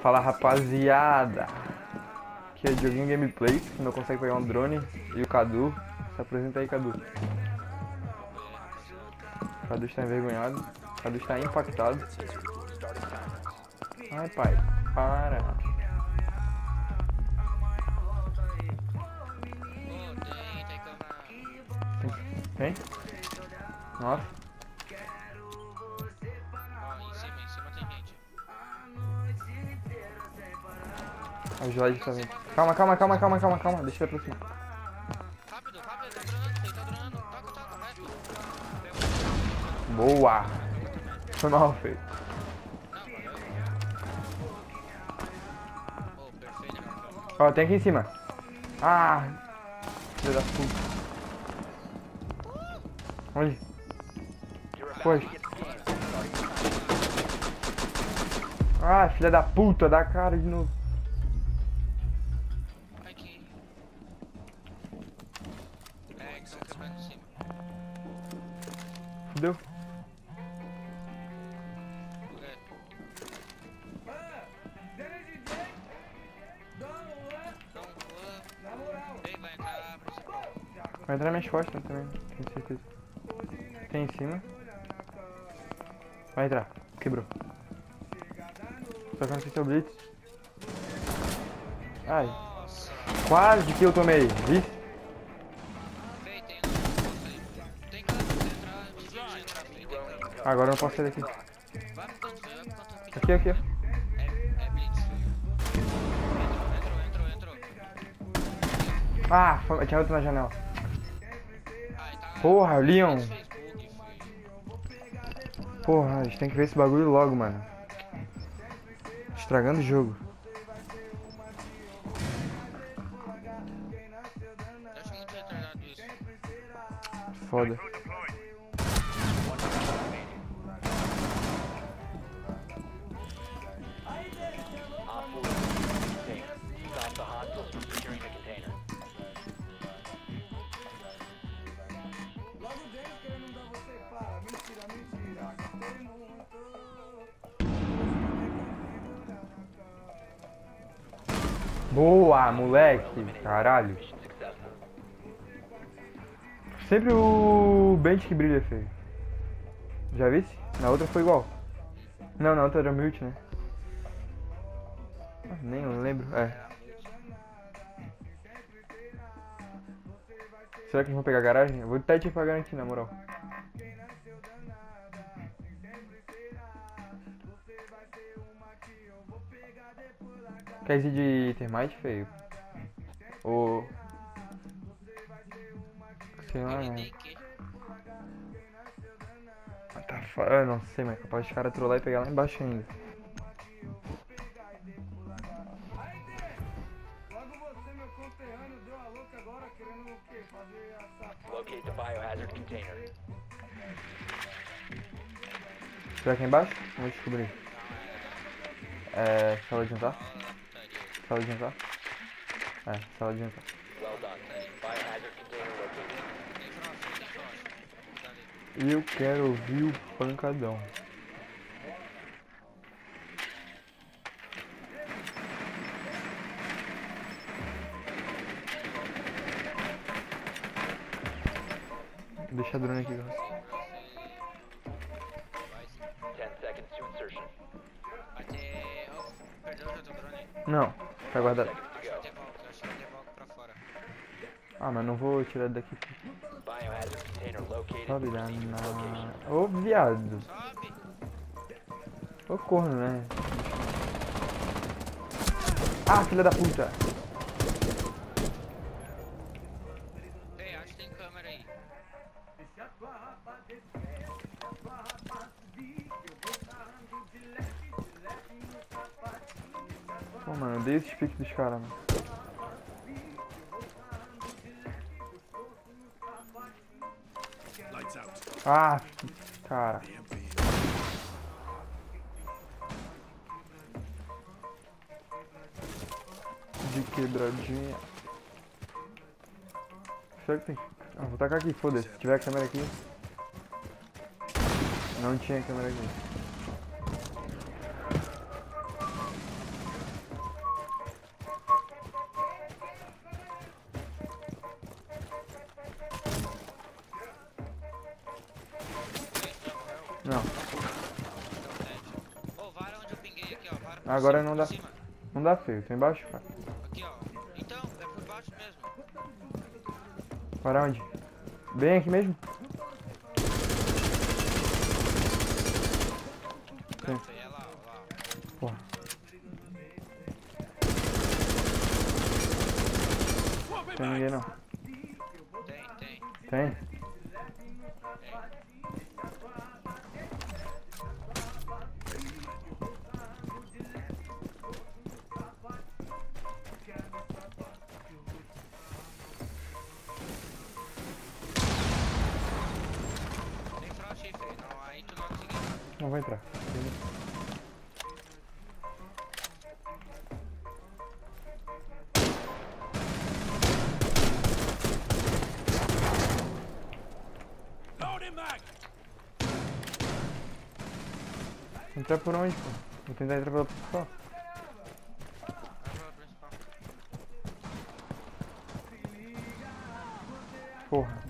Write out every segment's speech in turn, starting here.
Fala, rapaziada. Aqui é Dioguinho Gameplay, que não consegue pegar um drone. E o Cadu. Se apresenta aí, Cadu. O Cadu está envergonhado. O Cadu está impactado. Ai, pai, para. Tem? Nossa. Em cima tem gente. A Jorge tá vindo. Calma. Deixa ele aproximar. Rápido, ele tá dronando. Toca, vai, tudo. Boa. Foi mal feito. Não, valeu. Oh, perfeito, Rafael. Ó, tem aqui em cima. Ah. Filha da puta. Onde? Coisa. Ah, filha da puta, dá cara de novo. Aqui. É, que são quebrando em cima. Fudeu. Ei, vai entrar principal. Vai entrar nas costas também, tenho certeza. Tem em cima. Vai entrar. Quebrou. Só que eu não sei se é o Blitz. Ai. Nossa. Quase que eu tomei. Vixe. Fei, tem um negócio aí. Tem câmera pra entrar. Difícil de entrar, Fei, tem câmera. Agora eu não posso sair daqui. Vai pro canto, Fei, vai pro canto. Aqui, ó. É blitz, Fei. Entrou. Ah, tinha outro na janela. Ai, tá. Porra, Leon. Facebook, Fei. Porra, a gente tem que ver esse bagulho logo, mano. Estragando o jogo. Eu acho muito retardado isso. Foda. Boa, moleque. Caralho. Sempre o bench que brilha, feio. Já vi? Na outra foi igual. Não, na outra era mute, né? Ah, nem lembro. É. Será que eles vão pegar a garagem? Eu vou tentar te pagar aqui, na moral. Quer ir de termite, feio? Ou... sei lá, né? Tá foda, eu não sei, mas capaz de cara trollar e pegar lá embaixo ainda. Locate the biohazard container. Será que é embaixo? Vamos descobrir. É... sala de jantar? Sala de jantar? É, sala de jantar. Well done. Biohazard container located. Tem frost. E eu quero ouvir o pancadão. Deixa a drone aqui, galera. 10 seconds to insertion. Vai ter... Oh, perdeu já teu drone. Não, tá guardado. Acho que vai ter Valk, pra fora. Ah, mas não vou tirar daqui. Biohazard container located. Sobe lá Proceed to its location. na... Ô, viado. Sobe! Ô, corno, né? Ah, filha da puta. Ei, acho que tem câmera aí. Pô, mano, eu dei esse pique dos caras, mano. Ah, cara. De quebradinha. Será que tem? Ah, vou tacar aqui, foda-se. Se tiver câmera aqui. Não tinha câmera aqui. Não. Ô, vara onde eu pinguei aqui, ó. Vara por Agora cima, não por dá. cima. Não dá, feio. Tô embaixo, cara. Aqui, ó. Então, é por baixo mesmo. Para onde? Bem aqui mesmo? Não, Sim. feio, é lá, ó, lá. Porra. Tem ninguém não. Tem. Tem? Tem frost aí, feio. Não, aí tu não vai conseguir. Não vou entrar. Entrar por onde, pô? Vou tentar entrar pela principal. Vai pra principal. Porra.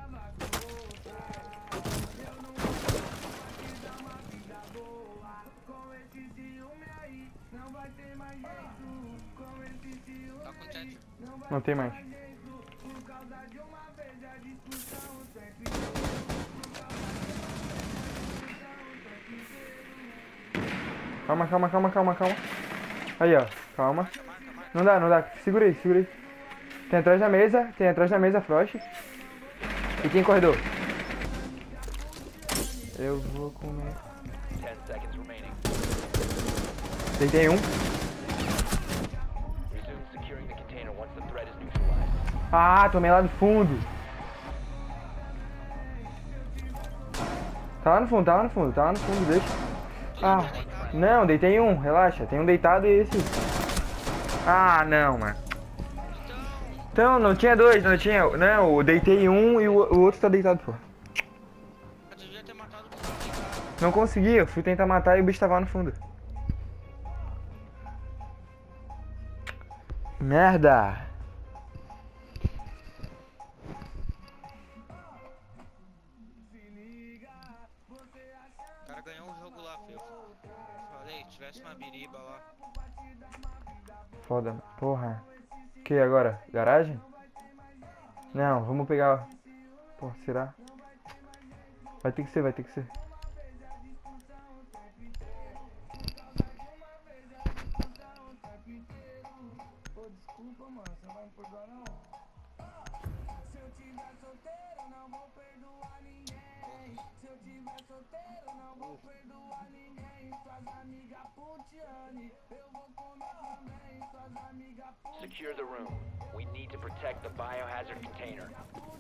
Tá com chat. Não tem mais. Calma. Aí, ó. Calma. Marca. Não dá. Segura aí. Tem atrás da mesa, Frost. E tem corredor. Eu vou comer. 10 seconds remaining. Deitei um. Resume securing the container once the threat is neutralized. Ah, tomei lá do fundo. Tá lá no fundo, deixa. Ah, não, deitei um, relaxa. Tem um deitado e esse. Ah, não, mano. Então, não tinha dois, não tinha. Não, eu deitei um e o outro tá deitado, pô. Eu devia ter matado o cara. Não consegui, eu fui tentar matar e o bicho tava no fundo. Merda! O cara ganhou um jogo lá, feio. Falei, tivesse uma biriba lá. Foda, porra. O que agora? Garagem? Não, vamos pegar. Pô, será? Vai ter que ser. Secure the room. We need to protect the biohazard container.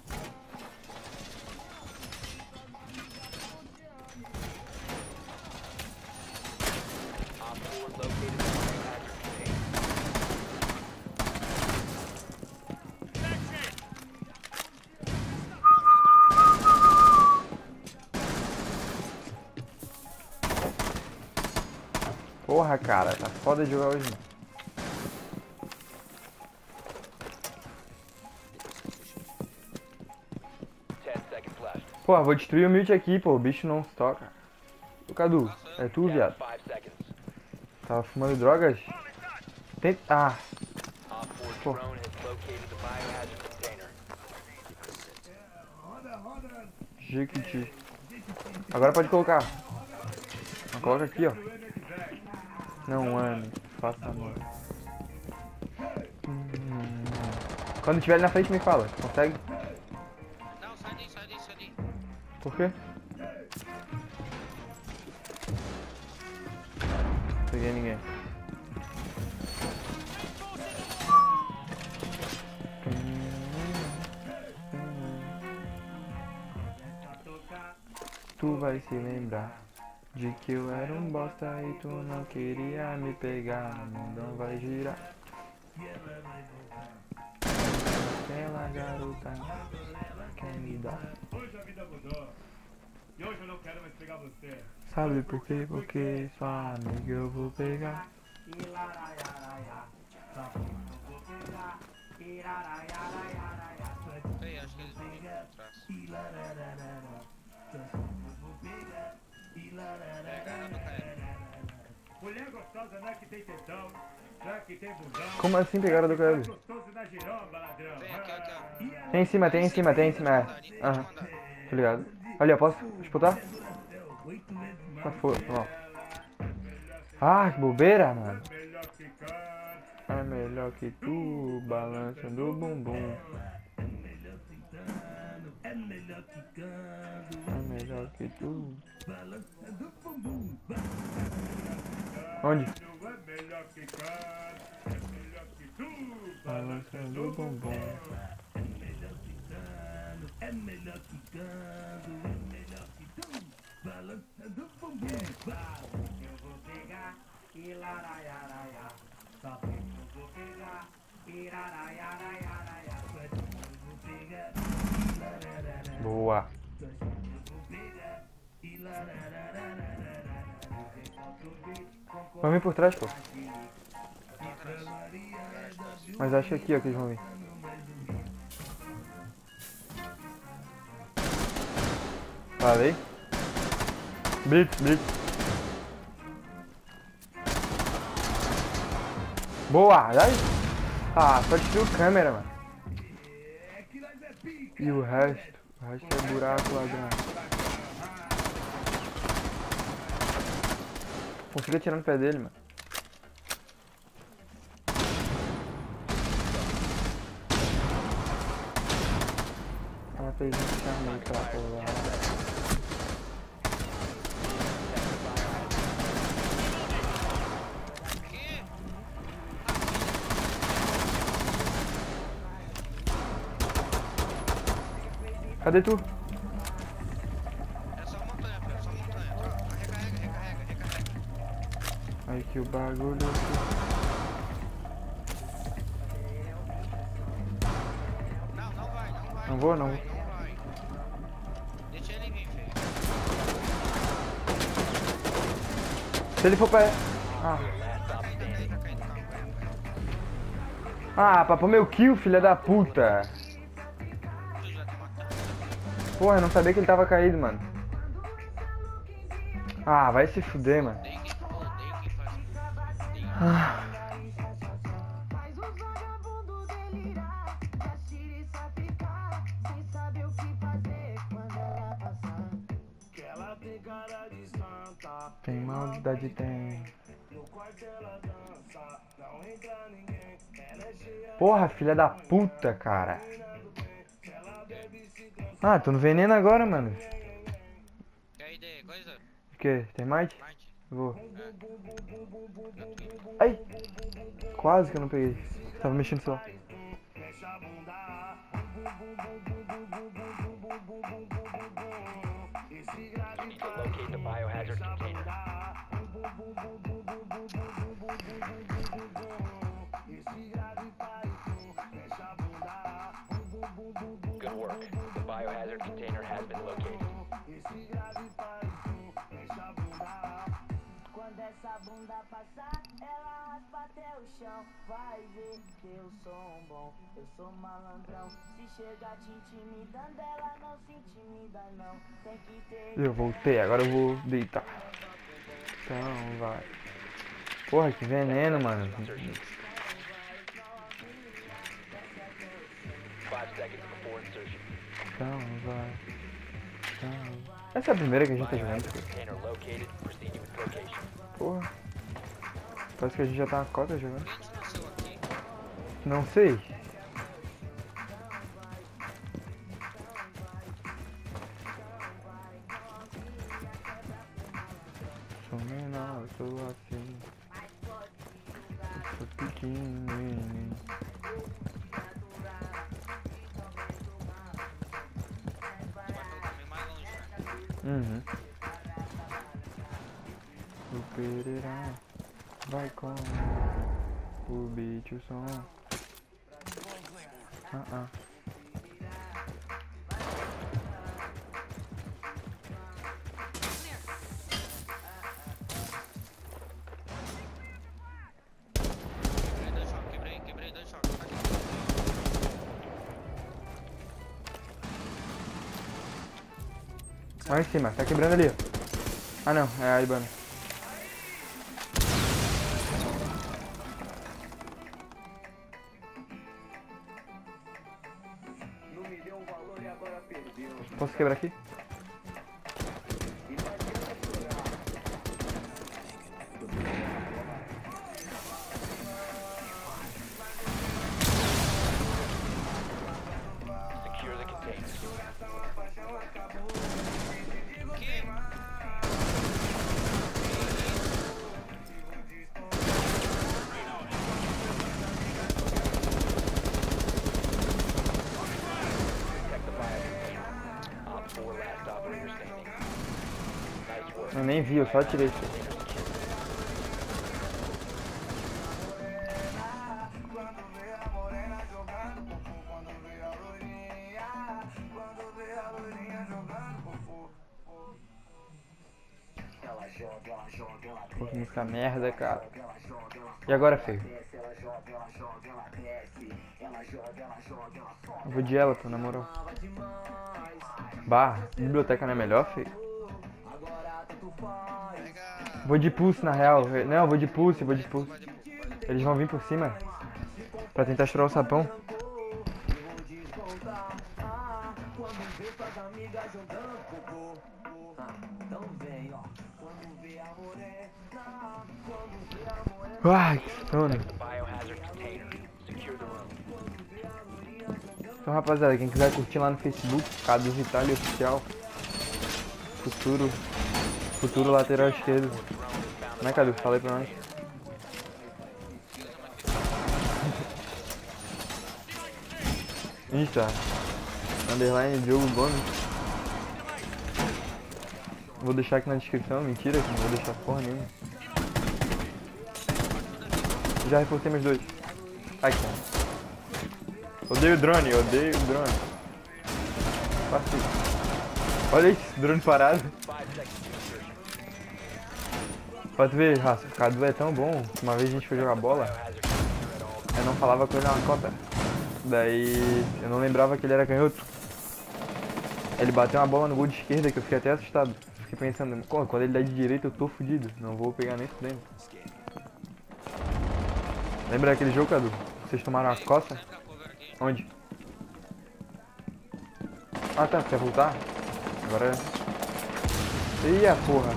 Op 4 located the biohazard container. Porra, cara, tá foda de jogar hoje. 10 seconds left. Porra, vou destruir o mute aqui, pô. O bicho não se toca. Ô, Cadu, é tu, Down viado. 5 seconds. Tava fumando drogas? Tem... Ah, Op 4 Pô. drone has located the biohazard container. Jequiti. Agora pode colocar. Não, coloca aqui, ó. Não ame, faça amor. Quando tiver ali na frente me fala, consegue? Não, sai daí. Por quê? Não peguei ninguém. Tu vai se lembrar de que eu era um bosta e tu não queria me pegar. O mundão vai girar. Aquela garota quer me dar. Hoje a vida mudou. E hoje eu não quero mais pegar você. Sabe por quê? Porque sua amiga eu vou pegar. Feio, acho que eles vêm por trás. Mulher gostosa não é que tem tetão, não é que tem bundão. Como assim pegaram do Kevin? Gostoso na giromba, ladrão. Vem aqui, ó. Tem em cima, tem em cima, tem em cima. É. Aham. Tô ligado. Ali, ó, posso disputar? Só foi, ó. Ah, que bobeira, mano. Melhor que canta. É melhor que tu, balançando o bumbum. É melhor que tu. Onde? É melhor que canta. É melhor que tu. Balançando o bumbum. Boa. Vamos vir por trás, pô. Mas acho que aqui, ó, que eles vão vir. Falei. Blitz, blitz. Boa, dai. Ah, só destruiu a câmera, mano. E o resto? O resto é buraco, ladrão. Consigo atirar no pé dele, mano. Ela fez um chamei pra pular. Cadê tu? É só montanha, filho, é só montanha. Ó, recarrega. Aí que o bagulho. Não vai. Não vou, não. Não vai. Deixa ele vir, filho. Se ele for pra. Ah, Tá caindo, calma. papou meu kill, filha da puta. Tu já tá matando. Porra, eu não sabia que ele tava caído, mano. Ah, vai se fuder, mano. Tem que faz. Ah. Faz os vagabundos delirar, as tiriça ficar, sem saber o que fazer quando ela passar. Que ela tem cara de santa, Tem maldade, tem. no quarto ela dança, não entra ninguém. Ela é cheia Porra, filha da puta, cara. Ah, tô no veneno agora, mano. Quer ideia, coisa? O quê? Tem mais? Mate. Vou. Ai! Quase que eu não peguei. Tava mexendo só. You need to locate the biohazard container. Good work. The biohazard container has been located. Quando essa bunda passar, ela raspa até o chão. Vai ver que eu sou um bom, eu sou malandrão. Se chegar te intimidando, ela não se intimida não. Tem que ter Eu voltei, agora eu vou deitar. Então vai. Porra, que veneno, mano. 5 seconds before insertion. Então vai. Então... Essa é a primeira que a gente tá jogando. Biohazard container located. Proceeding with location. Porra. Parece que a gente já tá na cota jogando. Quem te nasceu aqui? Não sei. Sou menor, sou assim. Sou pequenininho. Tu vai pelo caminho mais longe, né? Uhum. O Pereira vai com o beat, o som. Quebrei dois choques. Tá aqui. Lá em cima, tá quebrando ali, ó. Ah não, é a Ibana. Posso quebrar aqui? Secure the container. Protect the biohazard. Op 4 last operator standing. Nice work. Eu nem vi, eu só atirei isso. Pô, que música merda, cara. E agora, feio? Eu vou de ela, pô, na moral. Barra, biblioteca não é melhor, feio? Vou de pulse, na real. Não, eu vou de pulse, vou de pulse. Eles vão vir por cima pra tentar estourar o sapão. Ai, que sono. The biohazard container. Secure the room. Então, rapaziada, quem quiser curtir lá no Facebook, Cadu Vitali Oficial. Futuro lateral esquerdo. Como é, Cadu? Fala aí pra nós. Insta. Underline Diogo Gomes. Vou deixar aqui na descrição. Mentira, que não vou deixar porra nenhuma. Já reportei meus dois. Ai, cara. Odeio o drone, odeio o drone. Passei. Olha esse drone parado. 5 seconds to insertion. Pode ver, Raça, o Cadu é tão bom. Uma vez a gente foi jogar bola, Biohazard container at all. eu não falava com ele na cota. Daí eu não lembrava que ele era canhoto. Ele bateu uma bola no gol de esquerda que eu fiquei até assustado. Fiquei pensando, quando ele dá de direita eu tô fudido. Não vou pegar nem fudendo. Lembra daquele jogo, Cadu? Vocês tomaram uma coça? Sempre a cover aqui. Onde? Ah tá, quer voltar? Agora é. Ih, a porra.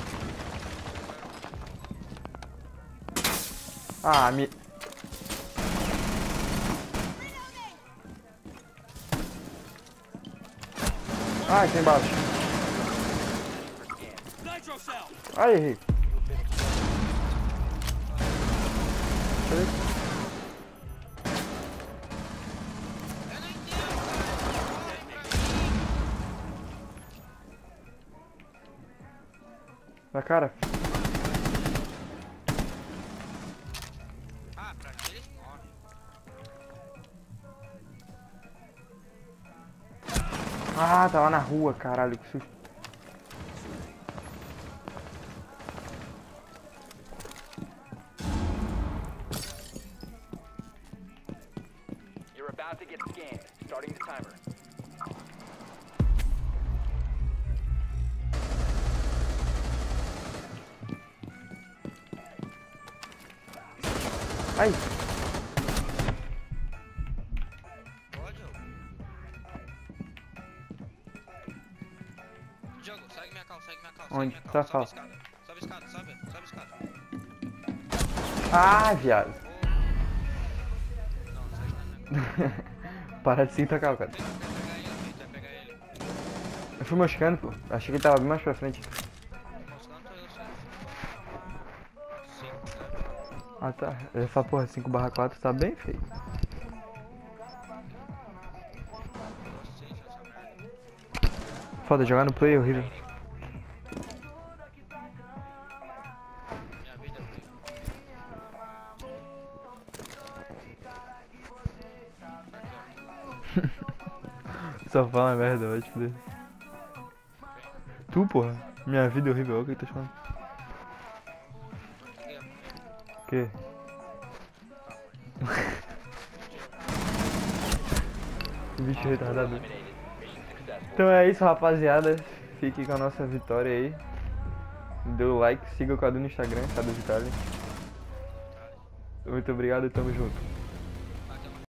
Ah, me. Ah, tem embaixo. Ai, errei. Cadê? Na cara. Ah, pra que eles morrem? Ah, tava na rua, caralho, que susto. You're about to get scanned. Starting the timer. Ai, Pode, Diogo? Diogo, segue minha cal, segue minha cal. Onde? Segue minha Tá, cal. fala. Sobe a escada, sobe a escada. ah, viado. Não, segue na minha cal. Para de se tacar, cara. Vai pegar ele, vai pegar ele. Eu fui moscando, pô. Achei que ele tava bem mais pra frente. Moscando eu sei. 5, 0. Ah, tá. Essa porra 5/4 tá bem feio. Gostei dessa merda. Foda, jogar no play é horrível. Minha vida foi. Só fala merda, vai te fuder. Tu, porra. Minha vida é horrível, olha o que tu tá falando. Aqui, ó. O quê? Que bicho retardado. Eliminated. Mission successful. Então é isso, rapaziada. Fique com a nossa vitória aí. Dê o like, siga o Cadu no Instagram, Cadu Vitali. Muito obrigado e tamo junto.